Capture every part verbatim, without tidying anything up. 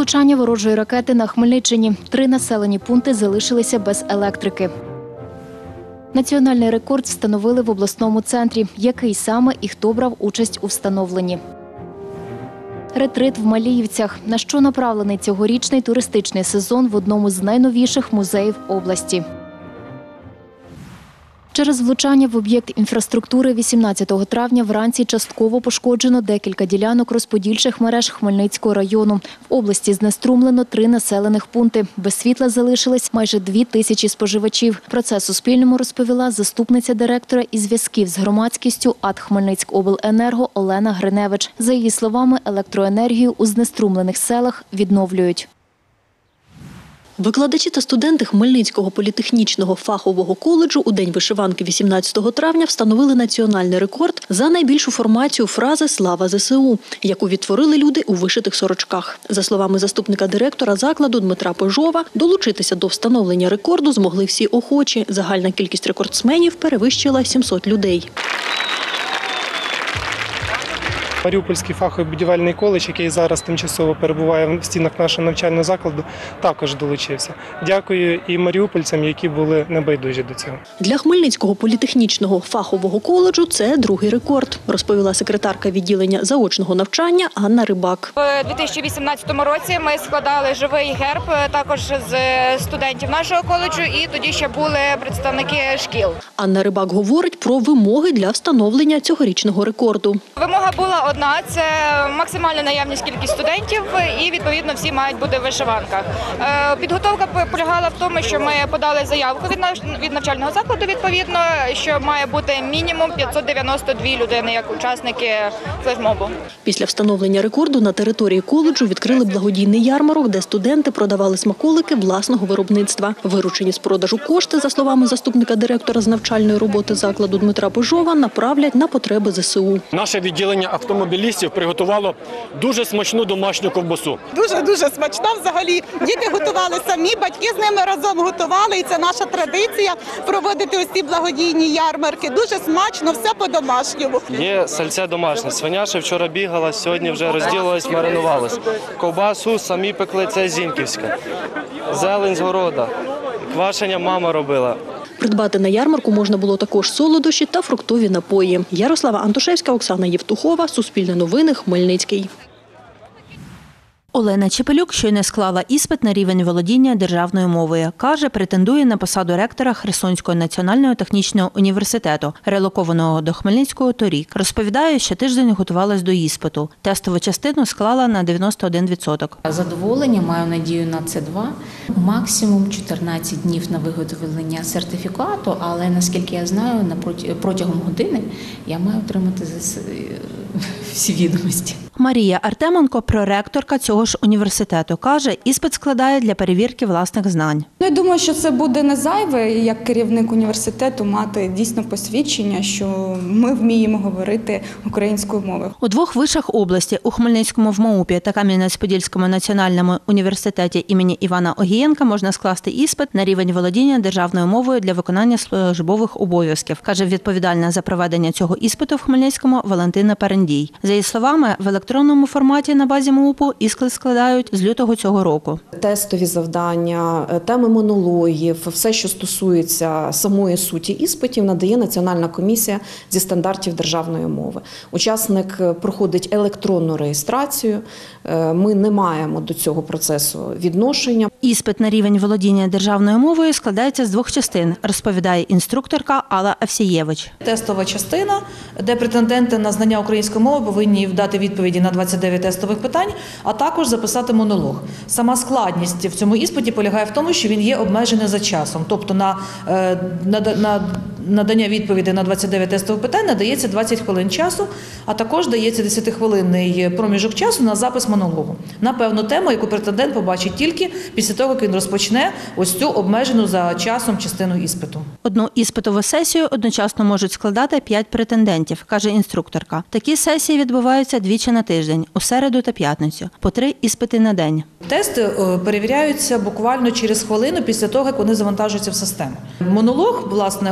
влучання ворожої ракети на Хмельниччині. Три населені пункти залишилися без електрики. Національний рекорд встановили в обласному центрі. Який саме і хто брав участь у встановленні? Ретрит в Маліївцях. На що направлений цьогорічний туристичний сезон в одному з найновіших музеїв області? Через влучання в об'єкт інфраструктури вісімнадцятого травня вранці частково пошкоджено декілька ділянок розподільчих мереж Хмельницького району. В області знеструмлено три населених пункти. Без світла залишились майже дві тисячі споживачів. Про це Суспільному розповіла заступниця директора із зв'язків з громадськістю АТ «Хмельницькобленерго» Олена Гриневич. За її словами, електроенергію у знеструмлених селах відновлюють. Викладачі та студенти Хмельницького політехнічного фахового коледжу у День вишиванки вісімнадцятого травня встановили національний рекорд за найбільшу формацію фрази «Слава ЗСУ», яку відтворили люди у вишитих сорочках. За словами заступника директора закладу Дмитра Пожова, долучитися до встановлення рекорду змогли всі охочі. Загальна кількість рекордсменів перевищила сімсот людей. Маріупольський фаховий будівельний коледж, який зараз тимчасово перебуває в стінах нашого навчального закладу, також долучився. Дякую і маріупольцям, які були небайдужі до цього. Для Хмельницького політехнічного фахового коледжу це другий рекорд, розповіла секретарка відділення заочного навчання Анна Рибак. У дві тисячі вісімнадцятому році ми складали живий герб також з студентів нашого коледжу, і тоді ще були представники шкіл. Анна Рибак говорить про вимоги для встановлення цьогорічного рекорду. Вимога була одна – це максимальна наявність кількість студентів і, відповідно, всі мають бути в вишиванках. Підготовка полягала в тому, що ми подали заявку від навчального закладу, відповідно, що має бути мінімум п'ятсот дев'яносто дві людини як учасники флешмобу. Після встановлення рекорду на території коледжу відкрили благодійний ярмарок, де студенти продавали смаколики власного виробництва. Виручені з продажу кошти, за словами заступника директора з навчальної роботи закладу Дмитра Пожова, направлять на потреби ЗСУ. Наше відділення автомобілістів приготувало дуже смачну домашню ковбасу. Дуже-дуже смачна взагалі. Діти готували самі, батьки з ними разом готували. І це наша традиція проводити ось ці благодійні ярмарки. Дуже смачно, все по-домашньому. Є сальце домашнє. Свиня ще вчора бігала, сьогодні вже розділилась, маринувалась. Ковбасу самі пекли, це зіньківська. Зелень з города. Квашення мама робила. Придбати на ярмарку можна було також солодощі та фруктові напої. Ярослава Антошевська, Оксана Євтухова, Суспільне новини, Хмельницький. Олена Чепелюк щойно склала іспит на рівень володіння державною мовою. Каже, претендує на посаду ректора Херсонського національного технічного університету, релокованого до Хмельницького торік. Розповідає, що тиждень готувалась до іспиту. Тестову частину склала на дев'яносто один відсоток. Задоволення, маю надію на Це два. Максимум чотирнадцять днів на виготовлення сертифікату, але, наскільки я знаю, протягом години я маю отримати всі відомості. Марія Артеменко, проректорка цього ж університету, каже, іспит складає для перевірки власних знань. Я думаю, що це буде не зайве, як керівник університету, мати дійсно посвідчення, що ми вміємо говорити українською мовою. У двох вишах області, у Хмельницькому в МАУПі та Кам'янець-Подільському національному університеті імені Івана Огієнка можна скласти іспит на рівень володіння державною мовою для виконання службових обов'язків, каже відповідальна за проведення цього іспиту в Хмельницькому Валентина Перендій. За її словами, в електронному форматі на базі МАУПу іспит складають з лютого цього року. Тестові завдання, теми монологів, все, що стосується самої суті іспитів, надає Національна комісія зі стандартів державної мови. Учасник проходить електронну реєстрацію, ми не маємо до цього процесу відношення. Іспит на рівень володіння державною мовою складається з двох частин, розповідає інструкторка Алла Авсієвич. Тестова частина, де претенденти на знання української мови повинні дати відповіді на двадцять дев'ять тестових питань, а також записати монолог. Сама складність в цьому іспиті полягає в тому, що він є обмежений за часом. Тобто на, на, на надання відповіді на двадцять дев'ять тестових питань надається двадцять хвилин часу, а також дається десятихвилинний проміжок часу на запис монологу. На певну тему, яку претендент побачить тільки після того, як він розпочне ось цю обмежену за часом частину іспиту. Одну іспитову сесію одночасно можуть складати п'ять претендентів, каже інструкторка. Такі сесії відбуваються двічі на тиждень, у середу та п'ятницю, по три іспити на день. Тести перевіряються буквально через хвилину після того, як вони завантажуються в систему. Монолог, власне, оцінює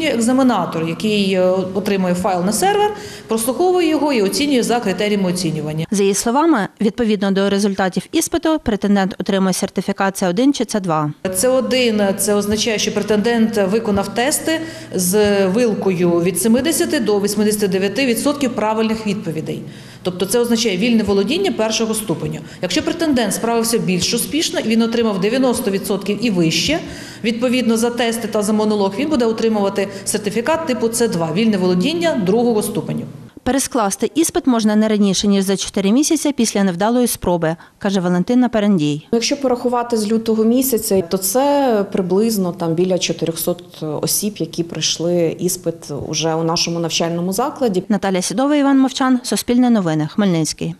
є екзаменатор, який е, отримує файл на сервер, прослуховує його і оцінює за критеріями оцінювання. За її словами, відповідно до результатів іспиту, претендент отримує сертифікат С один чи С два. С один – це означає, що претендент виконав тести з вилкою від сімдесят до вісімдесят дев'ять відсотків правильних відповідей. Тобто це означає вільне володіння першого ступеню. Якщо претендент справився більш успішно, він отримав дев'яносто відсотків і вище, відповідно за тести та за монолог, він буде отримувати сертифікат типу С два – вільне володіння другого ступеню. Перескласти іспит можна не раніше, ніж за чотири місяці після невдалої спроби, каже Валентина Перендій. Якщо порахувати з лютого місяця, то це приблизно там біля чотирьохсот осіб, які пройшли іспит уже у нашому навчальному закладі. Наталя Сідова, Іван Мовчан, Суспільне новини, Хмельницький.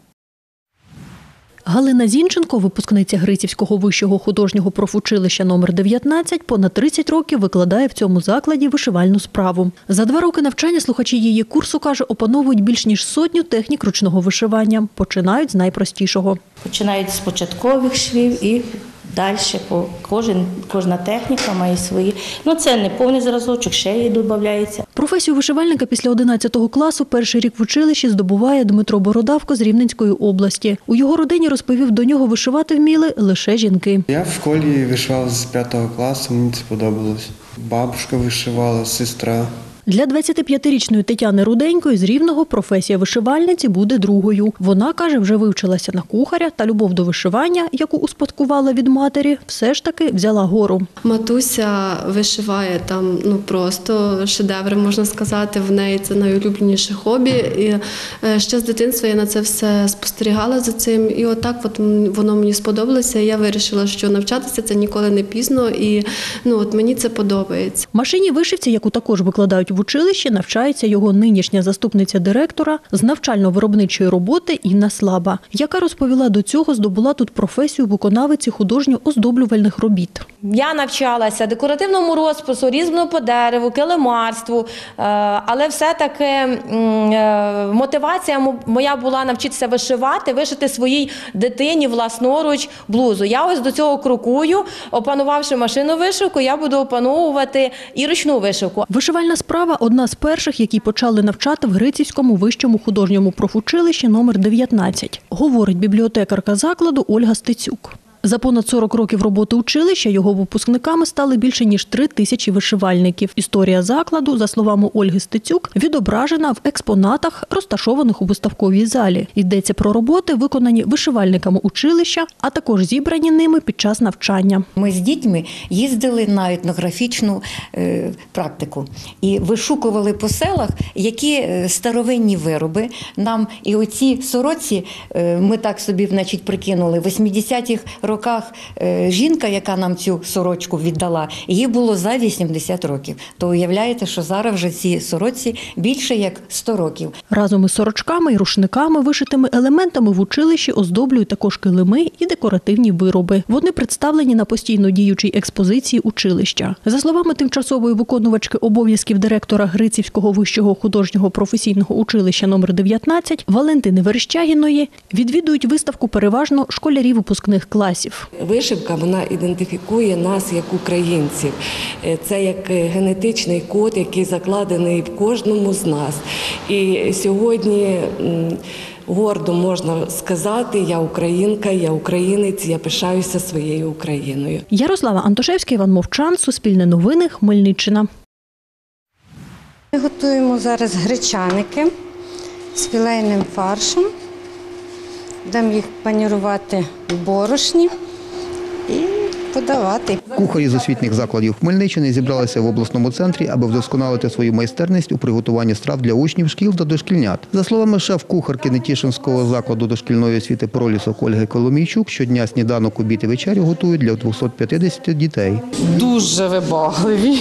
Галина Зінченко, випускниця Грицівського вищого художнього профучилища номер дев'ятнадцять, понад тридцять років викладає в цьому закладі вишивальну справу. За два роки навчання слухачі її курсу, каже, опановують більш ніж сотню технік ручного вишивання. Починають з найпростішого. Починають з початкових швів і далі по кожен, кожна техніка має свої. Ну це не повний зразочок, ще її додається. Професію вишивальника після одинадцятого класу перший рік в училищі здобуває Дмитро Бородавко з Рівненської області. У його родині, розповів, до нього вишивати вміли лише жінки. Я в школі вишивав з п'ятого класу, мені це подобалось. Бабушка вишивала, сестра. Для двадцятип'ятирічної Тетяни Руденької з Рівного професія вишивальниці буде другою. Вона, каже, вже вивчилася на кухаря та любов до вишивання, яку успадкувала від матері, все ж таки взяла гору. Матуся вишиває там ну просто шедеври, можна сказати, в неї це найулюбленіше хобі. І ще з дитинства я на це все спостерігала за цим. І отак от воно мені сподобалося. Я вирішила, що навчатися це ніколи не пізно, і ну от мені це подобається. Машині вишивці, яку також викладають в училищі, навчається його нинішня заступниця директора з навчально-виробничої роботи Інна Слаба, яка, розповіла, до цього здобула тут професію виконавиці художньо-оздоблювальних робіт. Я навчалася декоративному розпису, різьбленню по дереву, килимарству, але все-таки мотивація моя була навчитися вишивати, вишити своїй дитині власноруч блузу. Я ось до цього крокую, опанувавши машину вишивку, я буду опановувати і ручну вишивку. Вишивальна справа – одна з перших, які почали навчати в Грицівському вищому художньому профучилищі номер дев'ятнадцять, говорить бібліотекарка закладу Ольга Стецюк. За понад сорок років роботи училища його випускниками стали більше ніж три тисячі вишивальників. Історія закладу, за словами Ольги Стецюк, відображена в експонатах, розташованих у виставковій залі. Йдеться про роботи, виконані вишивальниками училища, а також зібрані ними під час навчання. Ми з дітьми їздили на етнографічну е, практику і вишукували по селах, які старовинні вироби. Нам і оці сороці, е, ми так собі, значить, прикинули, в восьмидесятих роках жінка, яка нам цю сорочку віддала, їй було за вісімдесят років. То уявляєте, що зараз вже ці сорочці більше як сто років. Разом із сорочками і рушниками, вишитими елементами в училищі оздоблюють також килими і декоративні вироби. Вони представлені на постійно діючій експозиції училища. За словами тимчасової виконувачки обов'язків директора Грицівського вищого художнього професійного училища номер дев'ятнадцять Валентини Верещагіної, відвідують виставку переважно школярі випускних класів. Вишивка, вона ідентифікує нас як українців. Це як генетичний код, який закладений в кожному з нас. І сьогодні гордо можна сказати, я українка, я українець, я пишаюся своєю Україною. Ярослава Антошевська, Іван Мовчан, Суспільне новини, Хмельниччина. Ми готуємо зараз гречаники з філейним фаршем. Будемо їх панірувати в борошні і подавати. Кухарі з освітніх закладів Хмельниччини зібралися в обласному центрі, аби вдосконалити свою майстерність у приготуванні страв для учнів шкіл та дошкільнят. За словами шеф-кухарки Нетішинського закладу дошкільної освіти «Пролісок» Ольги Коломійчук, щодня сніданок, обід і вечерю готують для двохсот п'ятдесят дітей. Дуже вибагливі.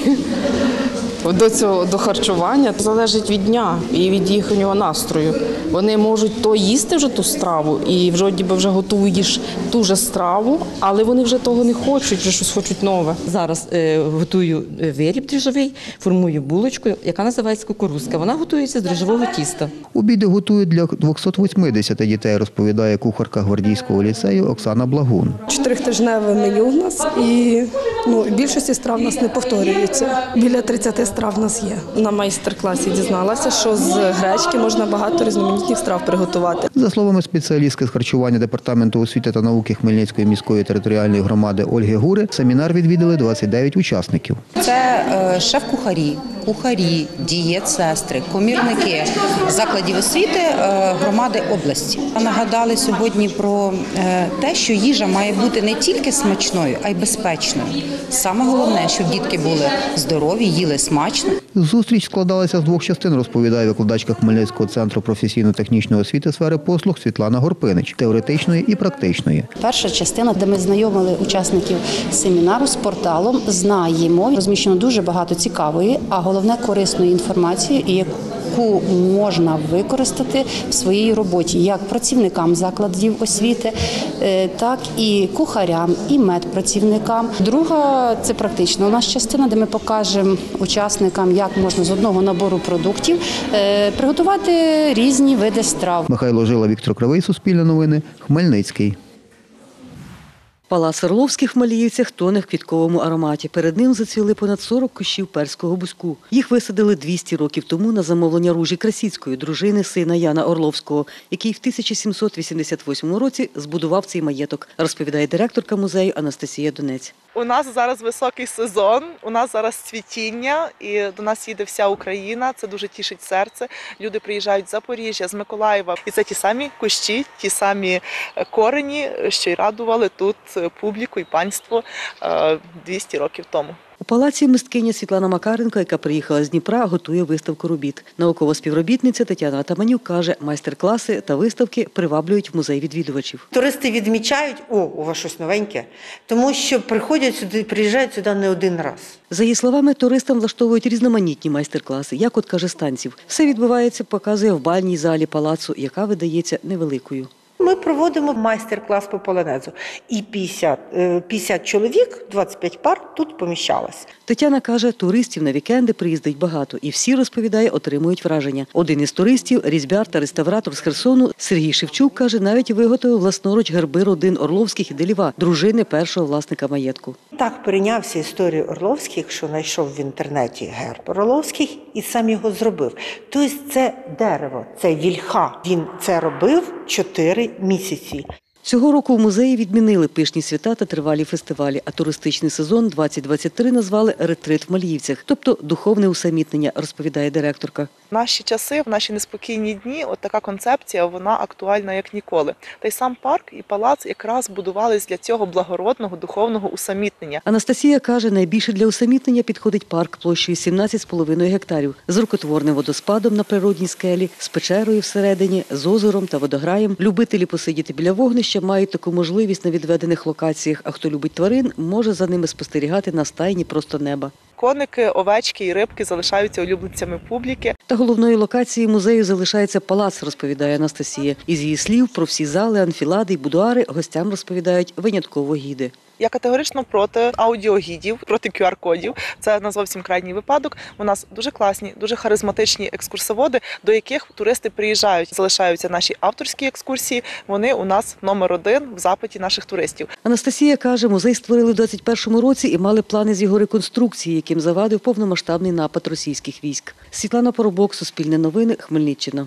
До цього, до харчування залежить від дня і від їхнього настрою. Вони можуть то їсти вже ту страву і вже ніби вже готуєш ту же страву, але вони вже того не хочуть, вже щось хочуть нове. Зараз е, готую виріб дріжджовий, формую булочку, яка називається кукурузка. Вона готується з дріжджового тіста. Обіди готують для двохсот вісімдесят дітей, розповідає кухарка Гвардійського ліцею Оксана Благун. Чотиритижневе меню в нас і ну, більшості страв у нас не повторюється. Біля тридцяти страв в нас є. На майстер-класі дізналася, що з гречки можна багато різноманітних страв приготувати. За словами спеціалістки з харчування Департаменту освіти та науки Хмельницької міської територіальної громади Ольги Гури, семінар відвідали двадцять дев'ять учасників. Це е, шеф-кухарі, кухарі, дієт-сестри, комірники закладів освіти е, громади області. Нагадали сьогодні про е, те, що їжа має бути не тільки смачною, а й безпечною. Саме головне, щоб дітки були здорові, їли смачно. Зустріч складалася з двох частин, розповідає викладачка Хмельницького центру професійно-технічної освіти сфери послуг Світлана Горпинич – теоретичної і практичної. Перша частина, де ми знайомили учасників семінару з порталом «Знаємо». Розміщено дуже багато цікавої, а головне корисної інформації, яку можна використати в своїй роботі як працівникам закладів освіти, так і кухарям, і медпрацівникам. Друга – це практична у нас частина, де ми покажемо учасникам, як можна з одного набору продуктів приготувати різні види страв. Михайло Жила, Віктор Кривий, Суспільне новини, Хмельницький. Палац Орловських в Маліївцях тоне в квітковому ароматі. Перед ним зацвіли понад сорок кущів перського бузьку. Їх висадили двісті років тому на замовлення Ружі Красіцької, дружини сина Яна Орловського, який в тисяча сімсот вісімдесят восьмому році збудував цей маєток, розповідає директорка музею Анастасія Донець. У нас зараз високий сезон, у нас зараз цвітіння, і до нас їде вся Україна, це дуже тішить серце. Люди приїжджають з Запоріжжя, з Миколаєва, і це ті самі кущі, ті самі корені, що й радували тут публіку і панство двісті років тому. У палаці мисткиня Світлана Макаренко, яка приїхала з Дніпра, готує виставку робіт. Наукова співробітниця Тетяна Атаманюк каже, майстер-класи та виставки приваблюють в музей відвідувачів. Туристи відмічають, о, у вас щось новеньке, тому що приходять сюди, приїжджають сюди не один раз. За її словами, туристам влаштовують різноманітні майстер-класи, як от каже, з танців. Все відбувається, показує в бальній залі палацу, яка видається невеликою. Ми проводимо майстер-клас по полонезу. І п'ятдесят, п'ятдесят чоловік, двадцять п'ять пар тут поміщалось. Тетяна каже, туристів на вікенди приїздить багато. І всі, розповідає, отримують враження. Один із туристів, різьбяр та реставратор з Херсону, Сергій Шевчук, каже, навіть виготовив власноруч герби родин Орловських і Деліва, дружини першого власника маєтку. Так перейнявся історію Орловських, що знайшов в інтернеті герб Орловських і сам його зробив. Тобто це дерево, це вільха. Він це робив чотири місяці. Цього року в музеї відмінили пишні свята та тривалі фестивалі, а туристичний сезон двадцять двадцять три назвали «Ретрит в Маліївцях», тобто духовне усамітнення, розповідає директорка. В наші часи, в наші неспокійні дні, от така концепція, вона актуальна як ніколи. Та й сам парк і палац якраз будувались для цього благородного духовного усамітнення. Анастасія каже, найбільше для усамітнення підходить парк площею сімнадцять з половиною гектарів, з рукотворним водоспадом на природній скелі, з печерою всередині, з озером та водограєм. Любителі посидіти біля вогнища мають таку можливість на відведених локаціях, а хто любить тварин, може за ними спостерігати на стайні просто неба. Коники, овечки і рибки залишаються улюбленцями публіки. Та головною локацією музею залишається палац, розповідає Анастасія. Із її слів, про всі зали, анфілади й будуари гостям розповідають винятково гіди. Я категорично проти аудіогідів, проти кю ар-кодів. Це на зовсім крайній випадок. У нас дуже класні, дуже харизматичні екскурсоводи, до яких туристи приїжджають. Залишаються наші авторські екскурсії. Вони у нас номер один в запиті наших туристів. Анастасія каже, музей створили в двадцять першому році і мали плани з його реконструкції, яким завадив повномасштабний напад російських військ. Світлана Поробок, Суспільне новини, Хмельниччина.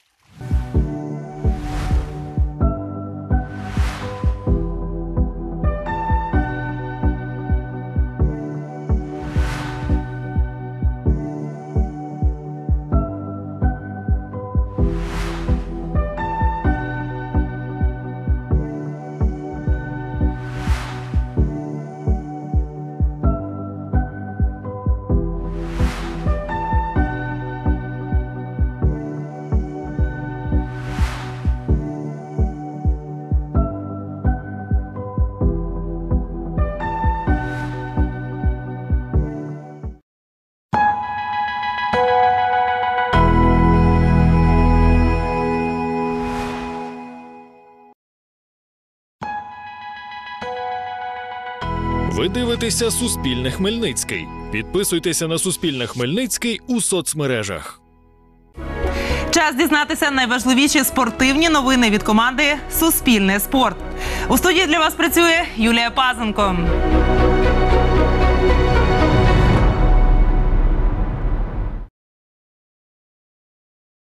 Ви дивитеся «Суспільне Хмельницький». Підписуйтеся на «Суспільне Хмельницький» у соцмережах. Час дізнатися найважливіші спортивні новини від команди «Суспільне спорт». У студії для вас працює Юлія Пазенко.